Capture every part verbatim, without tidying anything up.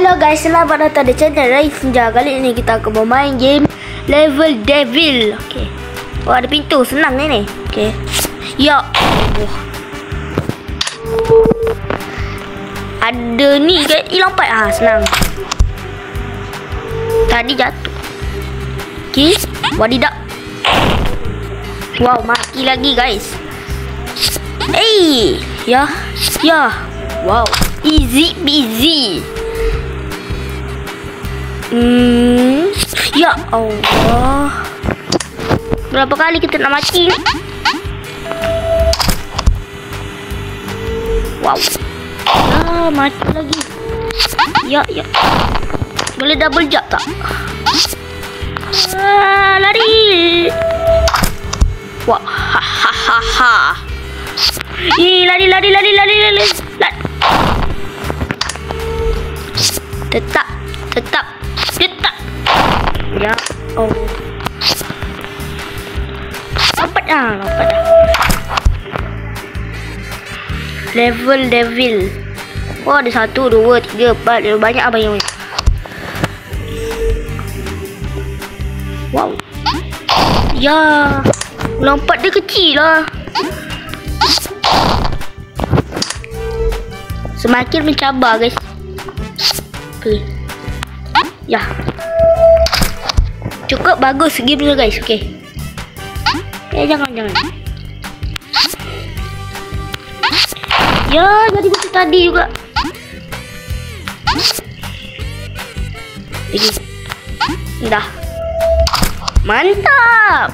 Hello guys, selamat datang di channel Rai Senja. Kali ini kita akan bermain game Level Devil. Okay. Oh, ada pintu, senang ni ni. Okay. Ya. Oh. Ada ni ke? Ih, lompat. Ah, senang. Tadi jatuh. Okay. Wadidak. Wow, mati lagi guys. Hey. Ya. Ya. Wow. Easy peasy. Hmm, ya Allah. Berapa kali kita nak mati? Wow. Ah, mati lagi. Ya, ya. Boleh double jump tak? Ah, lari. Wah, ha ha ha ha. Ih, lari lari lari lari lari. lari. Tetap, tetap. Tetap. Ya. Oh. Lompat dah. Lompat dah. Level Devil. Oh, ada satu, dua, tiga, empat. Banyak apa yang ini. Wow. Ya. Lompat dia kecil lah. Semakin mencabar guys. Okay. Ya. Cukup bagus game ni guys. Okey. Eh, jangan jangan. Ya, jadi macam tadi juga. Lagi. Dah. Mantap.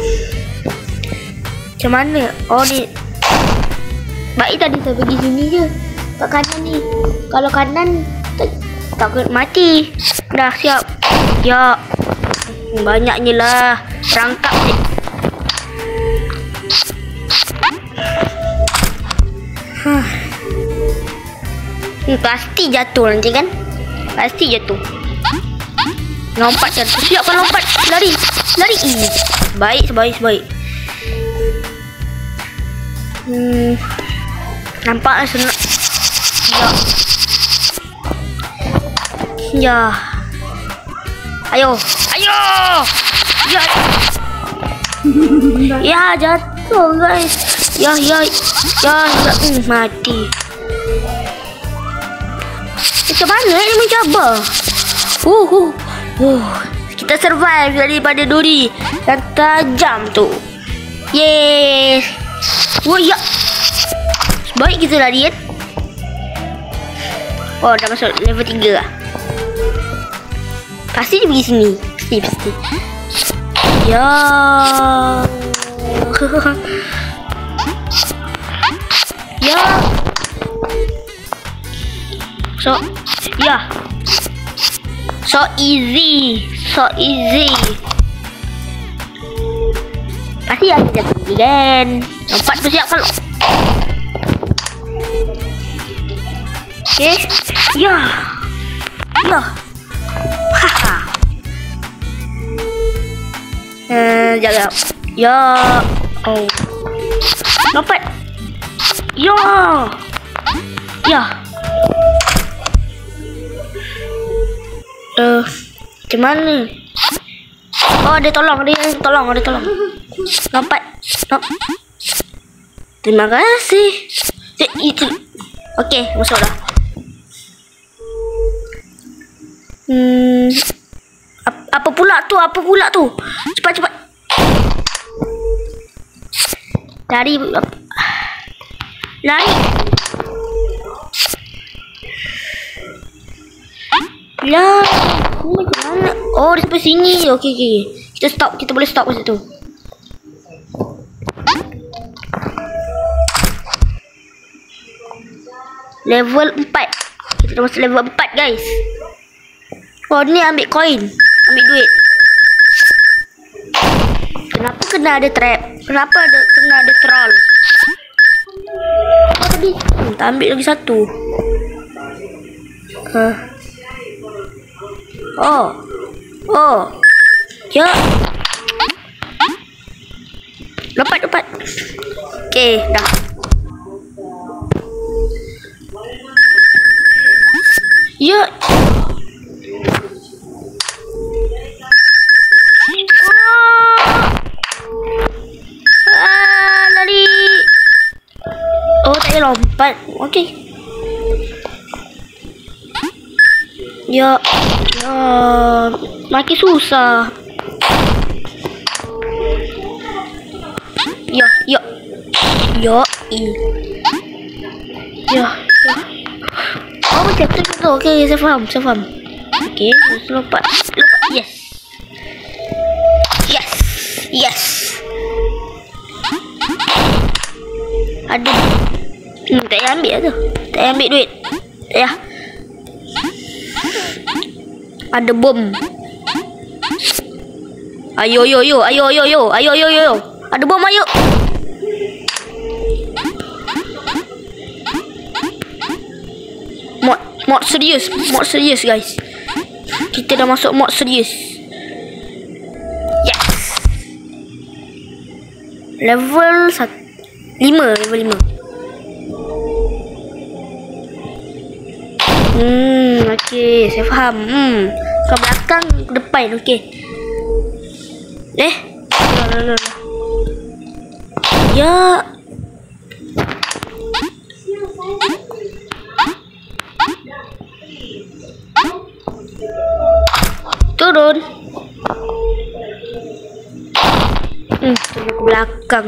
Macam mana? Oh ni. Baik tadi saya pergi sini je. Kat kanan ni. Kalau kanan takut mati. Dah siap. Ya. Banyaknya lah. Rangkap ni. Huh. Hmm, pasti jatuh nanti kan? Pasti jatuh. Lompat jatuh. Siapkan lompat. Lari. Lari. Baik, sebaik, sebaik. Hmm. Nampaklah senang. Ya. Ya. Ayo. Ayo. Ya. Ya, jatuh guys. Ya, ya. Ya, ya. Hmm, mati. Macam mana ni mencabar? Uh, uh. Uh. Kita survive daripada duri yang tajam tu. Yes. Oh, ya. Baik kita lari kan? Oh, dah masuk level tiga lah. Pasti dia pergi sini. Pasti, pasti. Ya. Ya. So, ya. So easy. So easy. Pasti ada jatuh lagi kan? Lompat bersiap kalau. Okay. Ya. Ya. Haha. Eh, jaga. Ya. Oh. Lompat. Ya. Ya. Eh, uh, macam mana? Oh, dia tolong, dia tolong, dia tolong. Lompat. Lompat. Terima kasih. Itu. Okey, masuk dah. Hmm. Apa pula tu? Apa pula tu? Cepat cepat. Lari. Lari. Lah. Oh, macam mana? Oh, di sebelah sini. Okey okey. Kita stop. Kita boleh stop kat situ. Level empat. Kita dah masuk level empat guys. Oh, ni ambil koin. Ambil duit. Kenapa kena ada trap? Kenapa ada kena ada troll? Oh, tadi hmm, tak ambil lagi satu. Huh. Oh. Oh. Ya. Lompat, lompat. Okey, dah. Ya. okey. Ya, ya, makin susah. Ya, ya, ya, i. Ya, ya. Oh, macam tu tu. Okey, saya faham, saya faham. Okey, lompat, lompat. Yes, yes, yes. Ada. Hmm, tak payah ambil tu. Tak payah ambil duit. Tak payah. Ada bom. Ayo, yo, yo, ayo, yo, yo, ayo, yo, yo. Ada bom, ayo. Mod, mod serius, mod serius guys. Kita dah masuk mod serius. Yes. Level satu, lima, level lima. Hmm, okey, saya faham. Hmm, ke belakang, ke depan, okey. Eh, la la la. Ya. Turun. Hmm, turun ke belakang.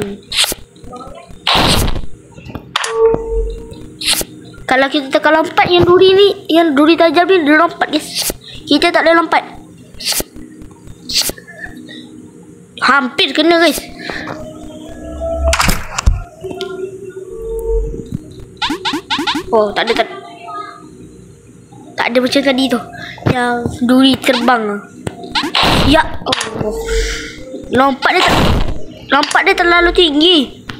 Kalau kita tekan lompat yang duri ni, yang duri tajam ni dia lompat guys. Kita tak boleh lompat. Hampir kena guys. Oh, tak ada tak. Tak ada macam tadi tu. Yang duri terbang. Ya Allah. Lompat dia tak, lompat dia terlalu tinggi.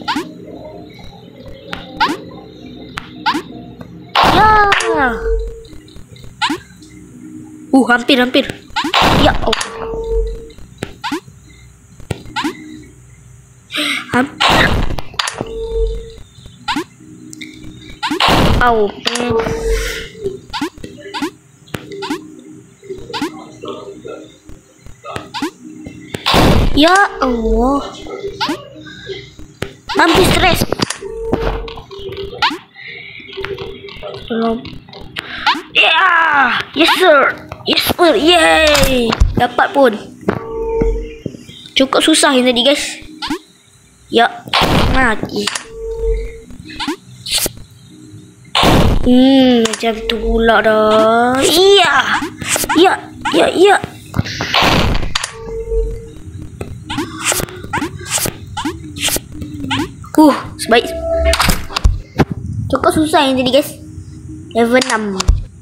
Ya. Uh, hampir hampir. Ya Allah. Hampir. Oh, man. Ya Allah. Hampir stres. Belum. Ya, yes sir. Yes sir. Yay. Dapat pun. Cukup susah yang tadi guys. Ya, mati. Hmm, macam tu pula dah. Iya. Ya, ya, ya. Uh, sebaik. Cukup susah yang tadi guys. Level enam.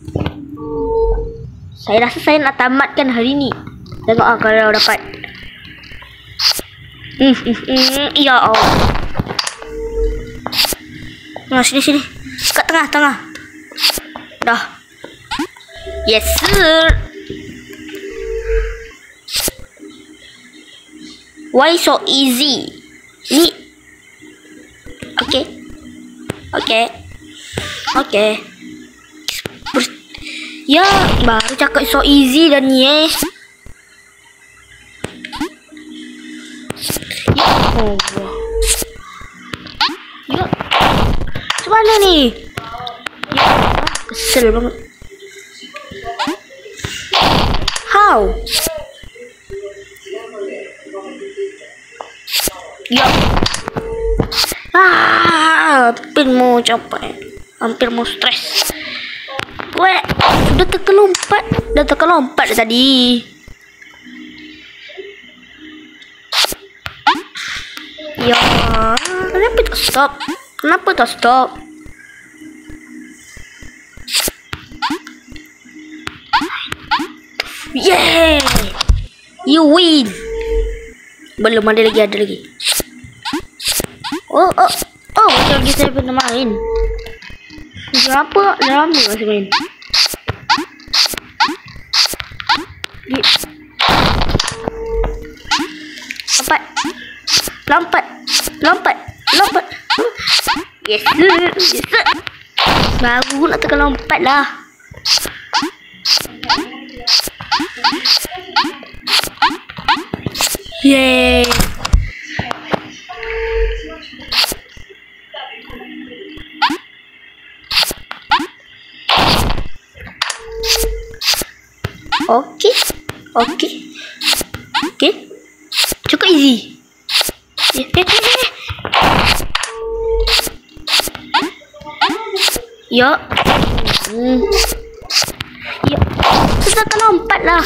Saya rasa saya nak tamatkan hari ni. Tengok ah kalau dapat. Hmm, hmm, hmm. Ya Allah. Nah, sini sini. Kat tengah, tengah. Dah. Yes sir. Why so easy? Ni. Okay. Okay. Okay. Ya, baru cakap so easy dan ni eh. Ya Allah. Ya. Macam mana ni? Ya, kesel banget. How? Ya. Ah, hampir mau capek. Hampir mau stres. Gue sudah tekan lompat. Dah tekan lompat tadi. Ya, kenapa tak stop? Kenapa tak stop? Yeah, you win. Belum ada lagi, ada lagi. Oh, oh, oh, macam lagi saya pernah main. Berapa lama masih main? Lompat, lompat, lompat, lompat. Yes, yes. Baru nak tekan lompat lah. Yeay. Okey. Okey. Cukup easy. Eh, eh, eh, eh. Ya. Hmm. Ya. Kita akan lompat lah.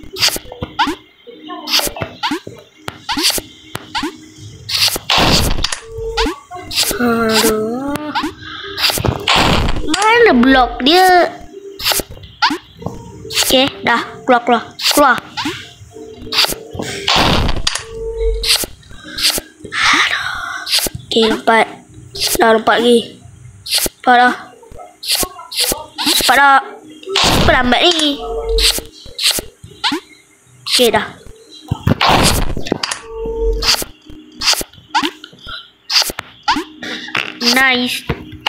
Aduh. Mana blok dia? Okey, dah. Keluar, keluar. Keluar. Okey, lompat. Dah lompat lagi. Lompat dah. Lompat dah. Apa lambat ni? Okey, dah. Nice.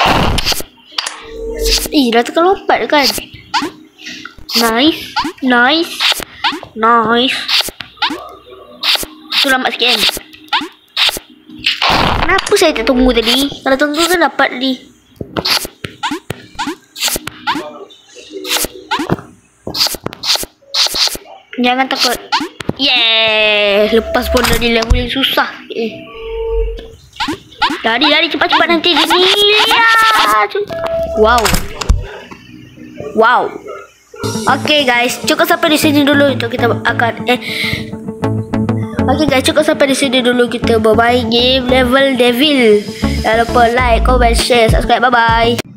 Eh, dah tekan lompat kan? Nice. Nice. Nice. Tu lambat sikit kan? Kenapa saya tak tunggu tadi? Kalau tunggu kan dapat tadi. Jangan takut. Yes. Lepas pun dari level yang susah. Eh. Lari, lari cepat-cepat nanti dia lihat. Wow. Wow. Okay guys, cukup sampai di sini dulu untuk kita akan eh. Okay guys, cukup sampai di sini dulu kita bermain game Level Devil. Jangan lupa like, comment, share, subscribe. Bye bye.